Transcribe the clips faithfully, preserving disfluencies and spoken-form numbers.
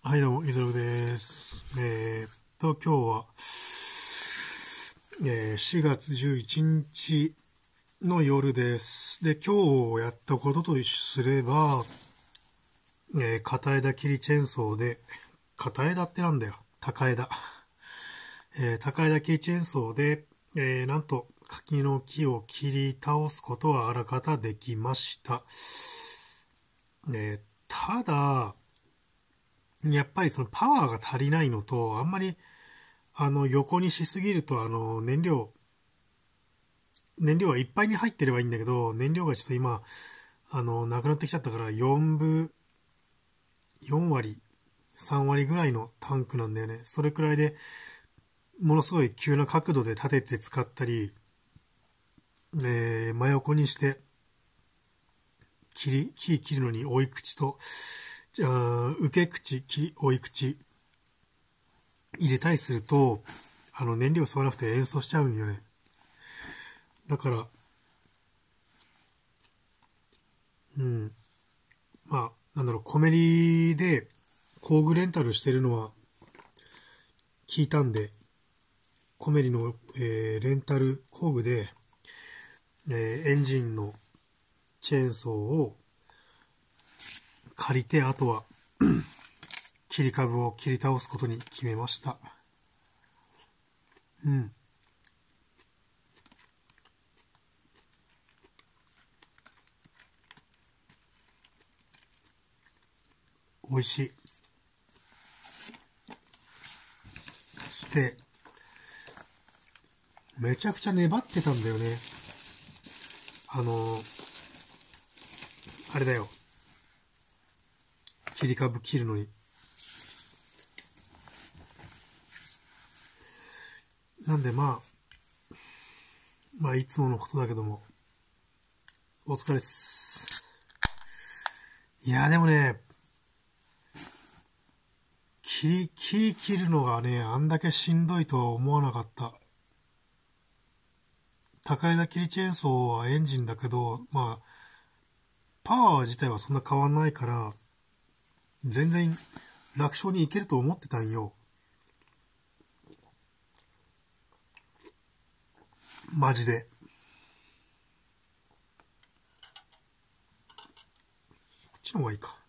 はい、どうも、イゾルです。えー、っと、今日は、えー、しがつじゅういちにちの夜です。で、今日やったこととすれば、えー、片枝切りチェーンソーで、片枝ってなんだよ。高枝。えー、高枝切りチェーンソーで、えー、なんと、柿の木を切り倒すことはあらかたできました。えー、ただ、やっぱりそのパワーが足りないのと、あんまり、あの、横にしすぎると、あの、燃料、燃料がいっぱいに入ってればいいんだけど、燃料がちょっと今、あの、なくなってきちゃったからよんぶ、よんわり、さんわりぐらいのタンクなんだよね。それくらいで、ものすごい急な角度で立てて使ったり、えー、真横にして、切り、木切るのに追い口と、じゃあ、受け口、木、追い口、入れたりすると、あの、燃料吸わなくて演奏しちゃうんよね。だから、うん。まあ、なんだろう、コメリで工具レンタルしてるのは聞いたんで、コメリの、えーレンタル工具で、えーエンジンのチェーンソーを借りて、あとは切り株を切り倒すことに決めました。うん。美味しい。で、めちゃくちゃ粘ってたんだよね。あのーあれだよ。切り株切るのに。なんでまあ、まあいつものことだけども、お疲れっす。いやでもね、切り、木切るのがね、あんだけしんどいとは思わなかった。高枝切りチェーンソーはエンジンだけど、まあ、パワー自体はそんな変わんないから、全然楽勝にいけると思ってたんよ。マジで。こっちの方がいいか。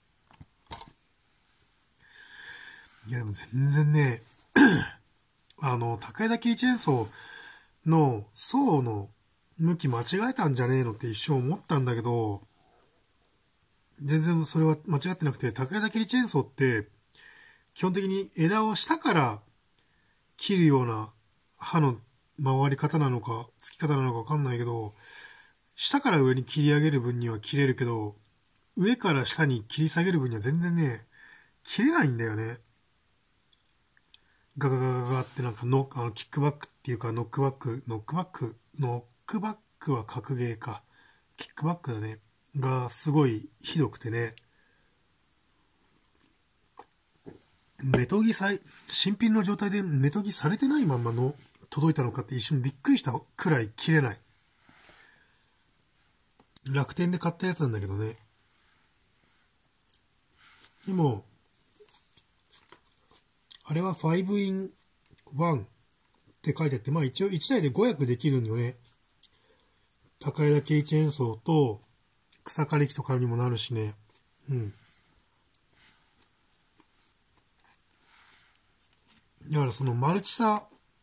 いやでも全然ね、あの、高枝切りチェーンソーの層の向き間違えたんじゃねえのって一瞬思ったんだけど、全然それは間違ってなくて、高枝切りチェーンソーって、基本的に枝を下から切るような刃の回り方なのか、付き方なのかわかんないけど、下から上に切り上げる分には切れるけど、上から下に切り下げる分には全然ね、切れないんだよね。ガガガガガってなんかノあのキックバックっていうかノックバック、ノックバック、ノックバックは格ゲーか。キックバックだね。がすごいひどくてね。メトギさい、新品の状態でメトギされてないまんまの届いたのかって一瞬びっくりしたくらい切れない。楽天で買ったやつなんだけどね。でも、あれはファイブインワンって書いてあって、まあ一応いちだいでご役できるんよね。高枝切りチェーンソーと草刈り機とかにもなるしね。うん。だからそのマルチさ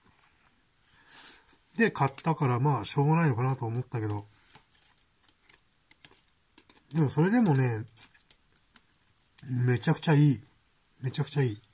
で買ったからまあしょうがないのかなと思ったけど。でもそれでもね、めちゃくちゃいい。めちゃくちゃいい。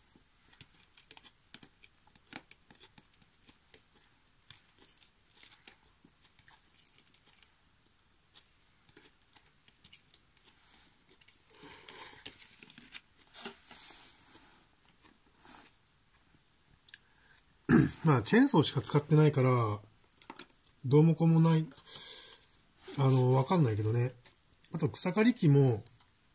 まあチェーンソーしか使ってないから、どうもこうもない、あの、わかんないけどね。あと草刈り機も、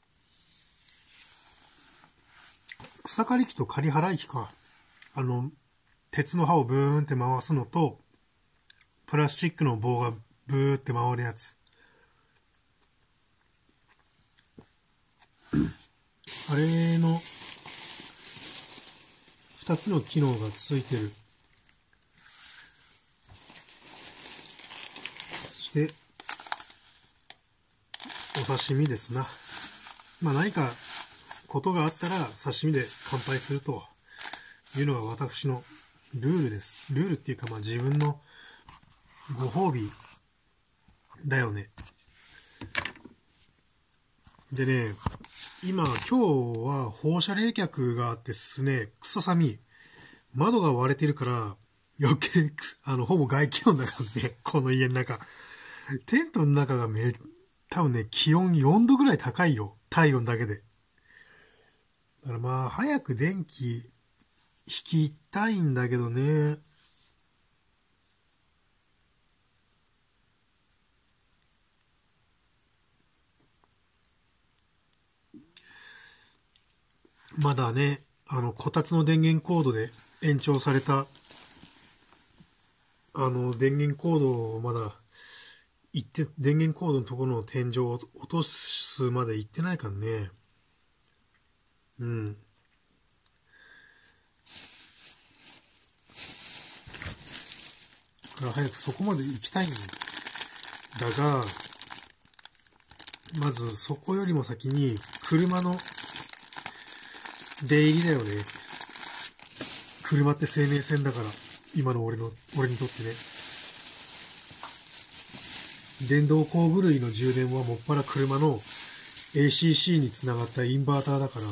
草刈り機と刈り払い機か。あの、鉄の刃をブーンって回すのと、プラスチックの棒がブーって回るやつ。あれのふたつの機能がついてる。そしてお刺身ですな。まあ何かことがあったら刺身で乾杯するというのが私のルールです。ルールっていうか、まあ自分のご褒美だよね。でね、今、今日は放射冷却があってですね、クソ寒い。窓が割れてるから余計、あの、ほぼ外気温だからね、この家の中。テントの中がめ、多分ね、気温よんどぐらい高いよ。体温だけで。だからまあ、早く電気引きたいんだけどね。まだね、あの、こたつの電源コードで延長された、あの、電源コードをまだ、行って、電源コードのところの天井を落とすまで行ってないからね。うん。だから早くそこまで行きたいんだが、まずそこよりも先に、車の出入りだよね。車って生命線だから、今の俺の、俺にとってね。電動工具類の充電はもっぱら車の エーシーシー につながったインバーターだから、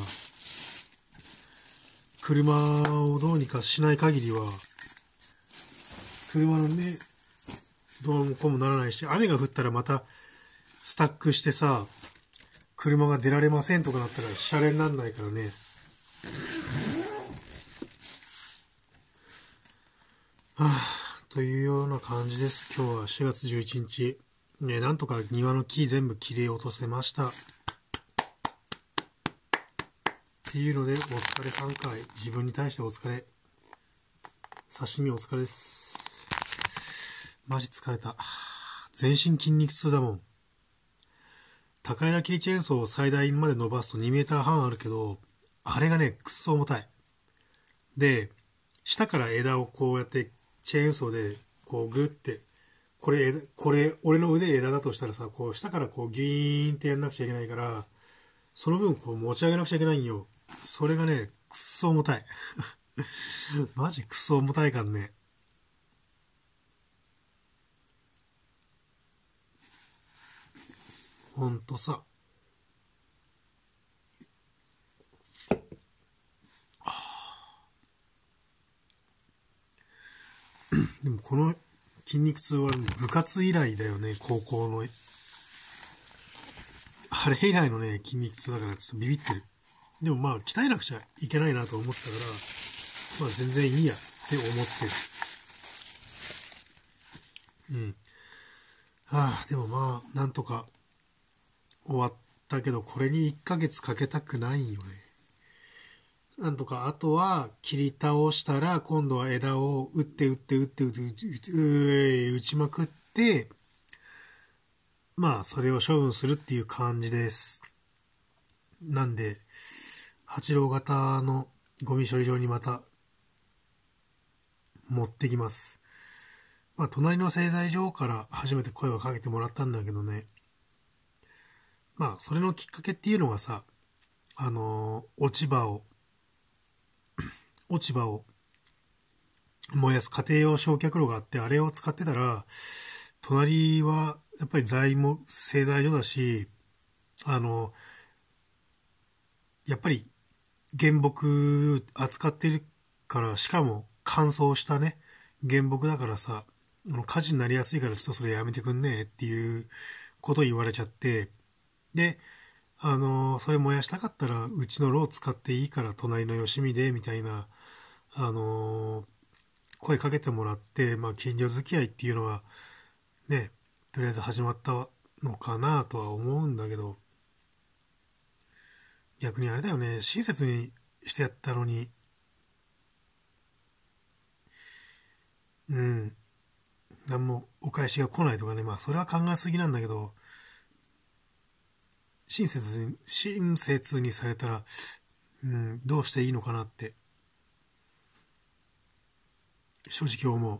車をどうにかしない限りは、車のね、どうもこうもならないし、雨が降ったらまたスタックしてさ、車が出られませんとかなったらシャレになんないからね。はぁ、というような感じです。今日はしがつじゅういちにち。ね、なんとか庭の木全部切り落とせました。っていうので、お疲れさんかい。自分に対してお疲れ。刺身お疲れです。マジ疲れた。全身筋肉痛だもん。高枝切りチェーンソーを最大まで伸ばすとにメーターはんあるけど、あれがね、くっそ重たい。で、下から枝をこうやってチェーンソーでこうグって、これ、これ、俺の腕枝だとしたらさ、こう下からこうギーンってやんなくちゃいけないから、その分こう持ち上げなくちゃいけないんよ。それがね、くっそ重たい。マジくっそ重たいからね。ほんとさ。でもこの筋肉痛は部活以来だよね、高校の。あれ以来のね、筋肉痛だからちょっとビビってる。でもまあ、鍛えなくちゃいけないなと思ったから、まあ全然いいやって思ってる。うん。はあ、でもまあ、なんとか終わったけど、これにいっかげつかけたくないよね。なんとか、あとは切り倒したら、今度は枝を打って打って打って打って打って打ちまくって、まあ、それを処分するっていう感じです。なんで、八郎型のゴミ処理場にまた持ってきます。まあ、隣の製材所から初めて声をかけてもらったんだけどね。まあ、それのきっかけっていうのがさ、あのー、落ち葉を、落ち葉を燃やす家庭用焼却炉があって、あれを使ってたら、隣はやっぱり材も製材所だし、あの、やっぱり原木扱ってるから、しかも乾燥したね、原木だからさ、あの火事になりやすいからちょっとそれやめてくんねえっていうことを言われちゃって、で、あの、それ燃やしたかったらうちの炉を使っていいから隣のよしみで、みたいな、あの、声かけてもらって、まあ近所付き合いっていうのはね、とりあえず始まったのかなとは思うんだけど、逆にあれだよね、親切にしてやったのに、うん、何もお返しが来ないとかね、まあそれは考えすぎなんだけど、親切に、親切にされたら、うん、どうしていいのかなって正直思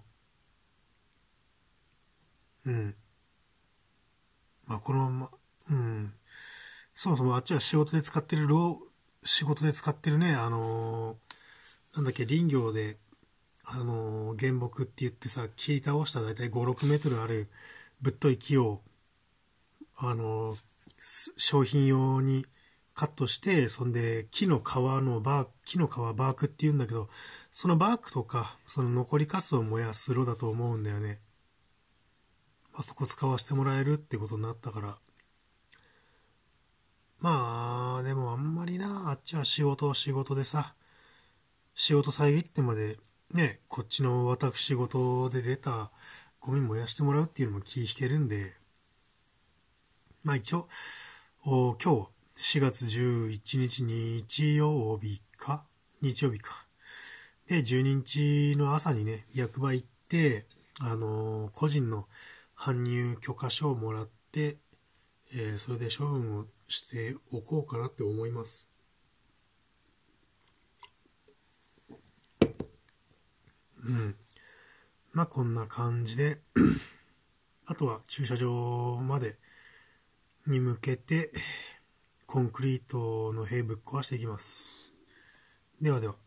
う。うん。まあ、このまま、うん。そもそもあっちは仕事で使ってるロー、仕事で使ってるね、あのーなんだっけ、林業で、あのー原木って言ってさ、切り倒したらだいたいご、ろくメートルあるぶっとい木を、あのー商品用にカットして、そんで木の皮のバー、木の皮バークって言うんだけど、そのバークとか、その残りカスを燃やす炉だと思うんだよね。まあ、そこ使わせてもらえるってことになったから。まあ、でもあんまりな、あっちは仕事仕事でさ、仕事遮ってまで、ね、こっちの私事で出たゴミ燃やしてもらうっていうのも気引けるんで、まあ一応、お今日しがつじゅういちにち日曜日か日曜日か。で、じゅうににちの朝にね、役場行って、あのー個人の搬入許可証をもらって、えーそれで処分をしておこうかなって思います。うん。まあこんな感じで、あとは駐車場までに向けて、コンクリートの塀ぶっ壊していきます。ではでは。